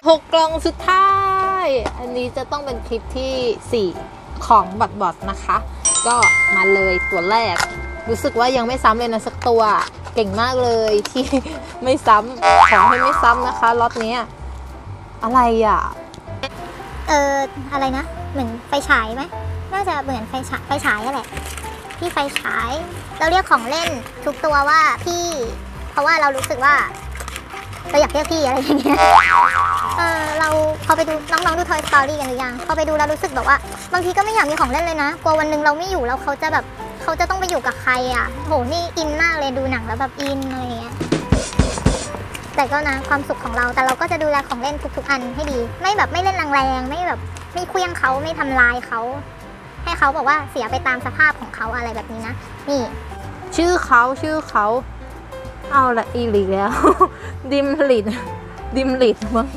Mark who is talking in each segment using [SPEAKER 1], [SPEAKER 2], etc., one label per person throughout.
[SPEAKER 1] 6 กล่องสุดท้ายอันนี้จะต้องเป็นคลิปที่4ของบอทนะคะ ก็มาเลยตัวแรกรู้สึกว่ายังไม่ซ้ำเลยนะสักตัวเก่งมากเลยที่ไม่ซ้ำขอให้ไม่ซ้ำนะคะล็อตนี้อะไรอ่ะ
[SPEAKER 2] อะไรนะเหมือนไฟฉายไหมน่าจะเหมือนไฟฉายนั่นแหละพี่ไฟฉายเราเรียกของเล่นทุกตัวว่าพี่เพราะว่าเรารู้สึกว่าเราอยากเรียกพี่อะไรอย่างเงี้ยเราพอไปดูน้องๆดู Toy Story กันหรือยังพอไปดูเรารู้สึกแบบว่าบางทีก็ไม่อยากมีของเล่นเลยนะกลัววันหนึ่งเราไม่อยู่แล้วเขาจะต้องไปอยู่กับใครอ่ะโหนี่อินมากเลยดูหนังแล้วแบบอินอะไรอย่างเงี้ยแต่ก็นะความสุขของเราแต่เราก็จะดูแลของเล่นทุกๆอันให้ดีไม่แบบไม่เล่นแรงๆไม่แบบไม่เคลื่องเขาไม่ทำลายเขาให้เขาบอกว่าเสียไปตามสภาพของเขาอะไรแบบนี้นะนี่
[SPEAKER 1] ชื่อเขาเอาละอีลีกแล้ว ดิมลิดมั้ง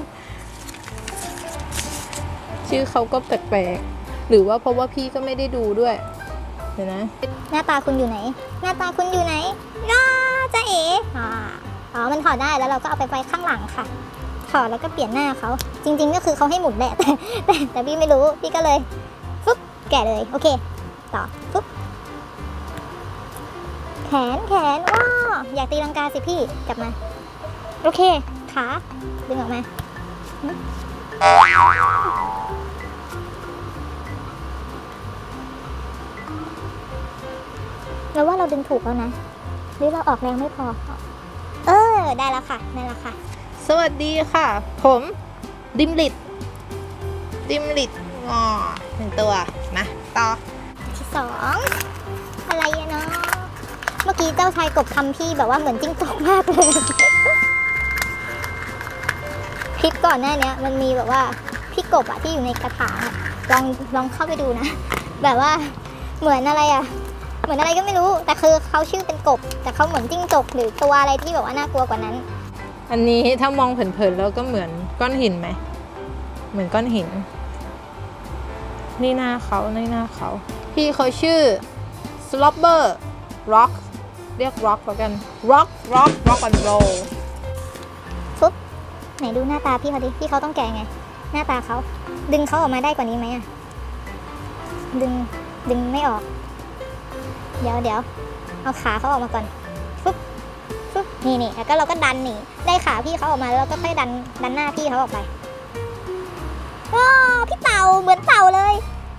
[SPEAKER 1] ชื่อเขาก็แปลกๆหรือว่าเพราะว่าพี่ก็ไม่ได้ดูด้วยเดี๋ยวนะ
[SPEAKER 2] หน้าตาคุณอยู่ไหนน้าจะเอ๋มันถอดได้แล้วเราก็เอาไปไว้ข้างหลังค่ะถอดแล้วก็เปลี่ยนหน้าเขาจริงๆก็คือเขาให้หมุนแหละแต่พี่ไม่รู้พี่ก็เลยปุ๊บแกะเลยโอเคต่อปุ๊บแขนว้าอยากตีลังกาสิพี่กลับมาโอเคขาดึงออกมาเราว่าเราดึงถูกแล้วนะหรือเราออกแรงไม่พอได้แล้วค่ะ
[SPEAKER 1] สวัสดีค่ะผมดิมลิด1 ตัวนะต่อ
[SPEAKER 2] ที่2อะไรเนาะเมื่อกี้เจ้าชายกบทำพี่แบบว่าเหมือนจิ้งจกมากเลยคลิปก่อนหน้านี้มันมีแบบว่าพี่กบอะที่อยู่ในกระถางลองเข้าไปดูนะแบบว่าเหมือนอะไรก็ไม่รู้แต่คือเขาชื่อเป็นกบแต่เขาเหมือนจิ้งจกหรือตัวอะไรที่แบบว่าน่ากลัวกว่านั้น
[SPEAKER 1] อันนี้ถ้ามองเผินๆแล้วก็เหมือนก้อนหินไหมเหมือนก้อนหินนี่หน้าเขาพี่เขาชื่อ Slobber Rock เรียก Rock แล้วกัน Rock and Roll
[SPEAKER 2] ปุ๊บไหนดูหน้าตาพี่เขาดิพี่เขาต้องแกะไงหน้าตาเขาดึงเขาออกมาได้กว่านี้ไหมอะดึงไม่ออกเดี๋ยวเอาขาเขาออกมาก่อนปุ๊บนี่แล้วก็เราก็ดันหนีได้ขาพี่เขาออกมาแล้วเราก็ค่อยดันหน้าพี่เขาออกไปว้าวพี่เต่าเหมือนเต่าเลย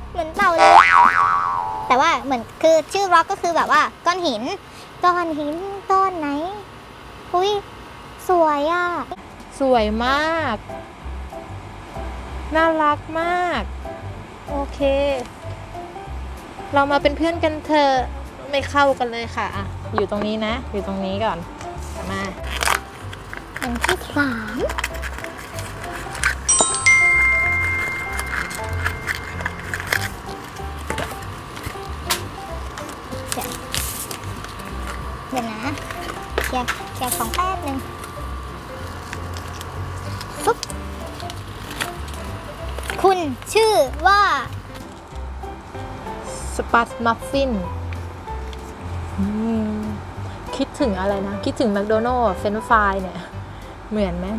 [SPEAKER 2] แต่ว่าเหมือนคือชื่อร็อกก็คือแบบว่าก้อนหินก้อนไหนอุ้ยสวยอ่ะ
[SPEAKER 1] สวยมากน่ารักมากโอเคเรามาเป็นเพื่อนกันเถอะไม่เข้ากันเลยค่ะอยู่ตรงนี้นะอยู่ตรงนี้ก่อนมา
[SPEAKER 2] อันที่3เดี๋ยวนะเคลียร์ของแป๊บนึงปุ๊บคุณชื่อว่า
[SPEAKER 1] สปาร์ตมัฟฟินคิดถึงอะไรนะคิดถึงแมคโดนัลด์เฟรนช์ฟรายเนี่ยเหมือนไหม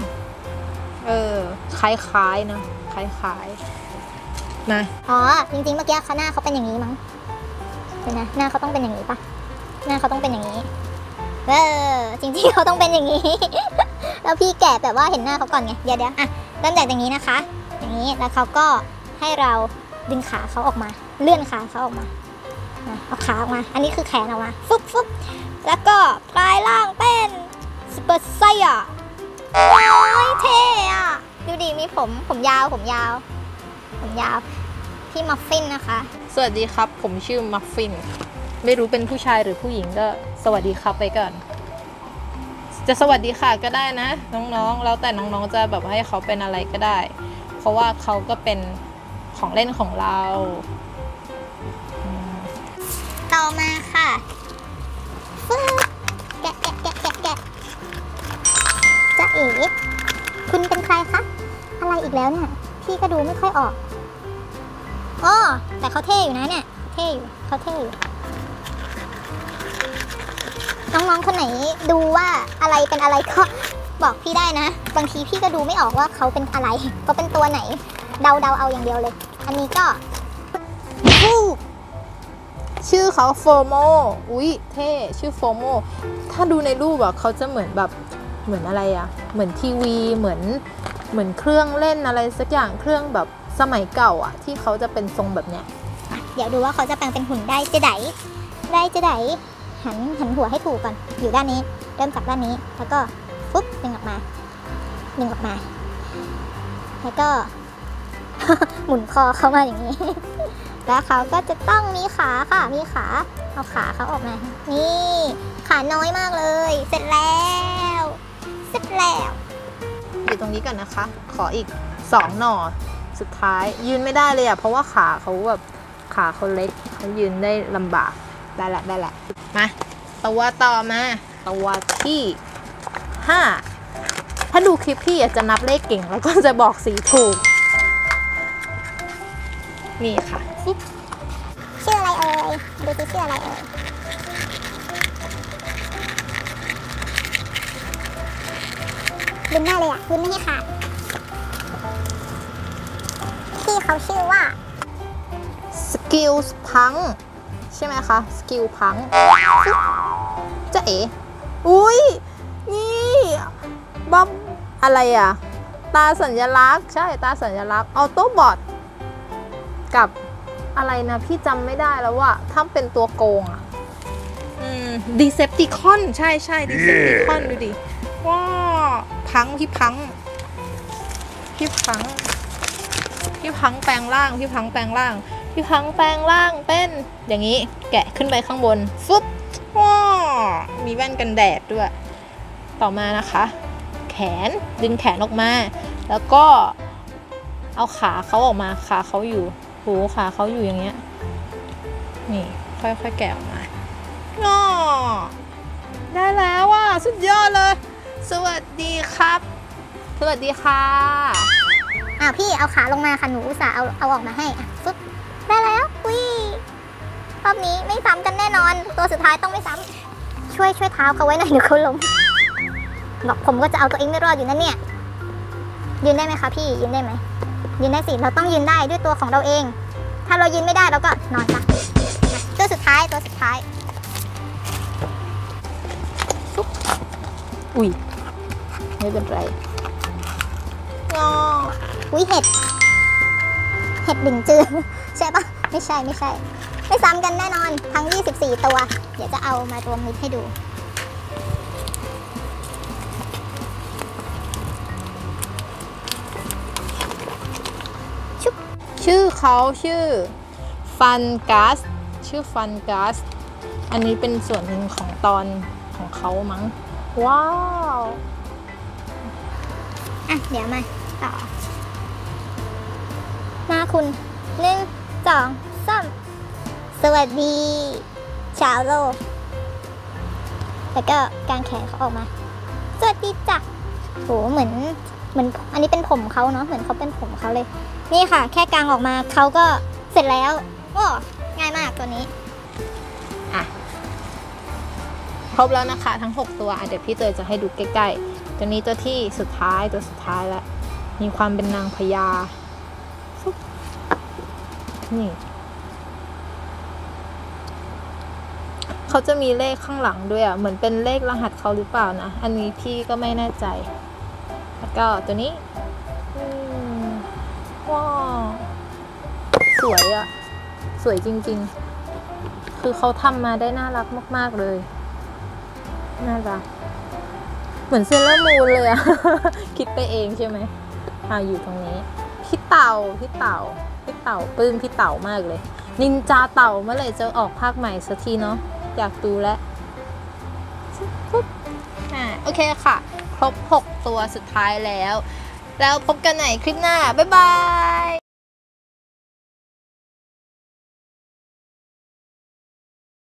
[SPEAKER 1] คล้ายนะคล้ายนะ
[SPEAKER 2] จริงๆเมื่อกี้หน้าเขาเป็นอย่างนี้มั้งเห็นนะหน้าเขาต้องเป็นอย่างนี้ปะหน้าเขาต้องเป็นอย่างนี้จริงๆเขาต้องเป็นอย่างนี้แล้วพี่แกะแบบว่าเห็นหน้าเขาก่อนไงเดี๋ยวเริ่มจากอย่างนี้นะคะอย่างนี้แล้วเขาก็ให้เราดึงขาเขาออกมาเลื่อนขาเขาออกมาเอาขาออกมาอันนี้คือแขนออกมาฟุบแล้วก็ปลายล่างเป็นสเปอร์ไซอ่ะโอ้ยเท่อะดูดิมีผมยาวพี่มัฟฟินนะคะ
[SPEAKER 1] สวัสดีครับผมชื่อมัฟฟินไม่รู้เป็นผู้ชายหรือผู้หญิงก็สวัสดีครับไปก่อนจะสวัสดีค่ะก็ได้นะน้องๆแล้วแต่น้องๆจะแบบให้เขาเป็นอะไรก็ได้เพราะว่าเขาก็เป็นของเล่นของเรา
[SPEAKER 2] ต่อมาค่ะแกะจ๊ะเอ๋คุณเป็นใครคะอะไรอีกแล้วเนี่ยพี่ก็ดูไม่ค่อยออกแต่เขาเท่อยู่นะเนี่ยเขาเท่อยู่น้องๆคนไหนดูว่าอะไรเป็นอะไรก็บอกพี่ได้นะ บางทีพี่ก็ดูไม่ออกว่าเขาเป็นอะไรเขาเป็นตัวไหน เดาเอาอย่างเดียวเลย อันนี้ก็
[SPEAKER 1] ชื่อเขาโฟโมอุ๊ยเท่ชื่อโฟโมถ้าดูในรูปอะเขาจะเหมือนแบบเหมือนอะไรอะเหมือนทีวีเหมือนเครื่องเล่นอะไรสักอย่างเครื่องแบบสมัยเก่าอะที่เขาจะเป็นทรงแบบเนี้ย
[SPEAKER 2] เดี๋ยวดูว่าเขาจะแปลงเป็นหุ่นได้จะไดหันหัวให้ถูกก่อนอยู่ด้านนี้เริ่มจากด้านนี้แล้วก็ปุ๊บดึงออกมาแล้วก็ หมุนคอเข้ามาอย่างนี้ แล้วเขาก็จะต้องมีขาค่ะมีขาเอาขาเขาออกมานี่ขาน้อยมากเลยเสร็จแล้ว
[SPEAKER 1] อยู่ตรงนี้ก่อนนะคะขออีก2หน่อสุดท้ายยืนไม่ได้เลยอะเพราะว่าขาเขาเล็กเขายืนได้ลำบากได้ละมาตัวต่อมาตัวที่5ถ้าดูคลิปพี่จะนับเลขเก่งแล้วก็จะบอกสีถูกนี่ค่ะ
[SPEAKER 2] ชื่ออะไรเอ่ยดูสิชื่ออะไรเอ่ยดึงได้เลยอ่ะดึงไม่ให้ขาดพี่เขาชื่อว่า
[SPEAKER 1] สกิลพังใช่ไหมคะสกิลพังจะเอ๋อุ้ยนี่บ๊อบอะไรอ่ะตาสัญลักษณ์ใช่ตาสัญลักษณ์ออโต้บอทกับอะไรนะพี่จำไม่ได้แล้วว่าถ้าเป็นตัวโกงอ่ะดีเซปติคอนใช่ดีเซปติคอนดูดิว้าพังพี่พังแปลงร่างเป็นอย่างนี้แกะขึ้นไปข้างบนฟึบว้ามีแว่นกันแดดด้วยต่อมานะคะแขนดึงแขนออกมาแล้วก็เอาขาเขาออกมาขาเขาอยู่ขาเขาอยู่อย่างเงี้ยนี่ค่อยๆแกะออกมาง้อได้แล้วว่ะสุดยอดเลยสวัสดีครับสวัสดีค่ะ
[SPEAKER 2] พี่เอาขาลงมาค่ะหนูอุตส่าห์เอาออกมาให้ฟึบได้แล้วรอบนี้ไม่ซ้ำกันแน่นอนตัวสุดท้ายต้องไม่ซ้ำช่วยเท้าเขาไว้หน่อยเดี๋ยวเขาล้มบอกผมก็จะเอาตัวเองไม่รอดอยู่นั่นเนี่ยยืนได้ไหมคะพี่ยืนได้ไหมยืนได้สิเราต้องยืนได้ด้วยตัวของเราเองถ้าเรายืนไม่ได้เราก็นอนซะตัวสุดท้าย
[SPEAKER 1] อุ้ยไม่เป็นไร
[SPEAKER 2] อุ้ยเห็ดดึงจืดใช่ปะไม่ใช่ไม่ซ้ำกันแน่นอนทั้ง24ตัวเดี๋ยวจะเอามารวมมิตรให้ดู
[SPEAKER 1] ชื่อเขาชื่อฟันกัสอันนี้เป็นส่วนหนึ่งของตอนของเขามั้งว้าว
[SPEAKER 2] เดี๋ยวมาต่อหน้าคุณ1 2 3สวัสดีชาวโลกแล้วก็กางแขนเขาออกมาสวัสดีจ้ะโหเหมือนอันนี้เป็นผมเขาเนาะเหมือนเขาเป็นผมเขาเลยนี่ค่ะแค่กางออกมาเขาก็เสร็จแล้วโอ้ง่ายมากตัวนี้
[SPEAKER 1] ครบแล้วนะคะทั้ง6ตัวเดี๋ยวพี่เตยจะให้ดูใกล้ๆตัวนี้ตัวที่สุดท้ายแล้วมีความเป็นนางพญานี่เขาจะมีเลขข้างหลังด้วยเหมือนเป็นเลขรหัสเขาหรือเปล่านะอันนี้พี่ก็ไม่แน่ใจแล้วก็ตัวนี้ว้าวสวยสวยจริงๆคือเขาทำมาได้น่ารักมากๆเลยน่ารักเหมือนเซเลอร์มูนเลยอะ คิดไปเองใช่ไหมอยู่ตรงนี้พี่เต่าปลื้มพี่เต่ามากเลยนินจาเต่าเมื่อไหร่จะออกภาคใหม่สักทีเนาะอยากดูแล้วโอเคค่ะครบ6ตัวสุดท้ายแล้วพบกันใหม่คลิปหน้าบ๊ายบาย